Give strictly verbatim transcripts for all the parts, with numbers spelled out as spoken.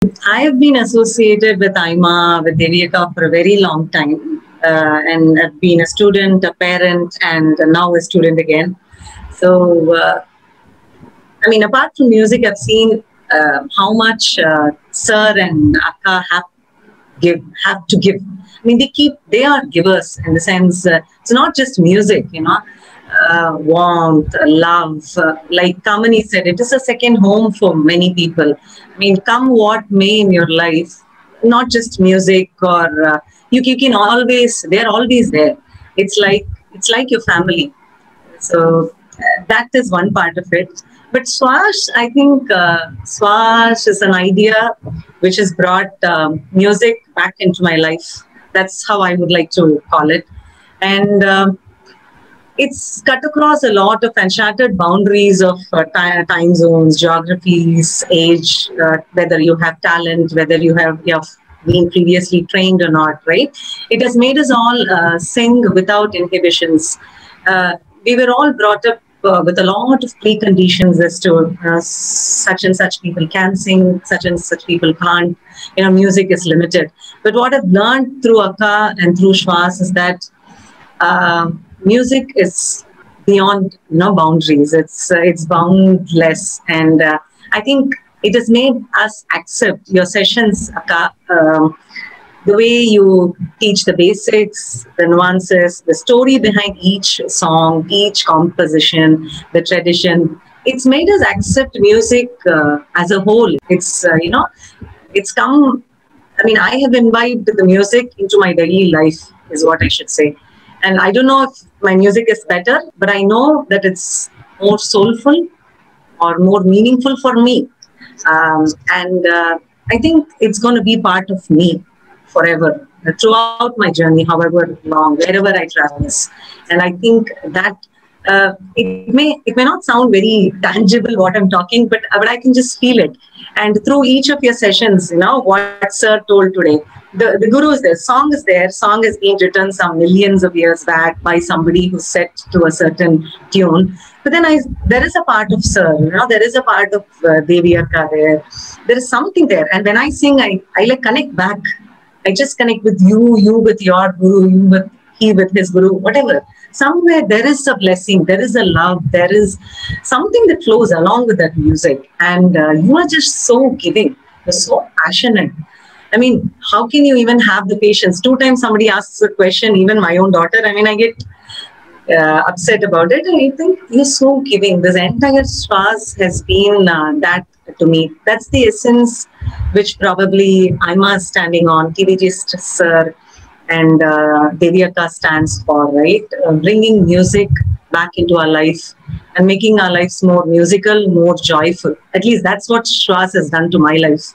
I have been associated with Aima, with Devyaka for a very long time. Uh, and I've been a student, a parent, and now a student again. So, uh, I mean, apart from music, I've seen uh, how much uh, Sir and Akka have give have to give. I mean, they keep they are givers in the sense. Uh, it's not just music, you know. Uh, warmth, love, uh, like Kamini said, it is a second home for many people. I mean, come what may in your life, not just music or uh, you, you can always, they're always there. It's like it's like your family. So uh, that is one part of it. But Swash, I think uh, Swash is an idea which has brought um, music back into my life. That's how I would like to call it. And um, it's cut across a lot of uncharted boundaries of uh, time zones, geographies, age, uh, whether you have talent, whether you have, you have been previously trained or not, right? It has made us all uh, sing without inhibitions. Uh, we were all brought up uh, with a lot of preconditions as to uh, such and such people can sing, such and such people can't. You know, music is limited. But what I've learned through Akka and through Shwas is that uh, music is beyond, you know, boundaries. It's uh, it's boundless, and uh, I think it has made us accept your sessions, Akka. Um, the way you teach the basics, the nuances, the story behind each song, each composition, the tradition. It's made us accept music uh, as a whole. It's uh, you know, it's come. I mean, I have imbibed the music into my daily life, is what I should say. And I don't know if my music is better, but I know that it's more soulful or more meaningful for me. Um, and uh, I think it's going to be part of me forever, uh, throughout my journey, however long, wherever I travel. And I think that uh, it may it may not sound very tangible what I'm talking, but, but I can just feel it. And through each of your sessions, you know, what Sir told today, the, the Guru is there, song is there, song is being written some millions of years back by somebody who's set to a certain tune. But then I, there is a part of Sir, you know, there is a part of uh, Devi Akka there. There is something there. And when I sing, I, I like connect back. I just connect with you, you with your Guru, you with he with his Guru, whatever. Somewhere there is a blessing, there is a love, there is something that flows along with that music. And uh, you are just so giving, you're so passionate. I mean, how can you even have the patience? Two times somebody asks a question, even my own daughter, I mean, I get uh, upset about it. And I think you're so giving. This entire Shwas has been uh, that to me. That's the essence which probably Aima is standing on, T V G Sir, and uh, Devi Akka stands for, right? Uh, bringing music back into our life and making our lives more musical, more joyful. At least that's what Shwas has done to my life,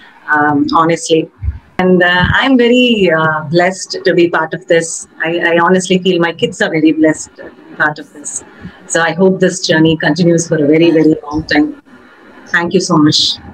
um, honestly. And uh, I'm very uh, blessed to be part of this. I, I honestly feel my kids are very blessed to be part of this. So I hope this journey continues for a very, very long time. Thank you so much.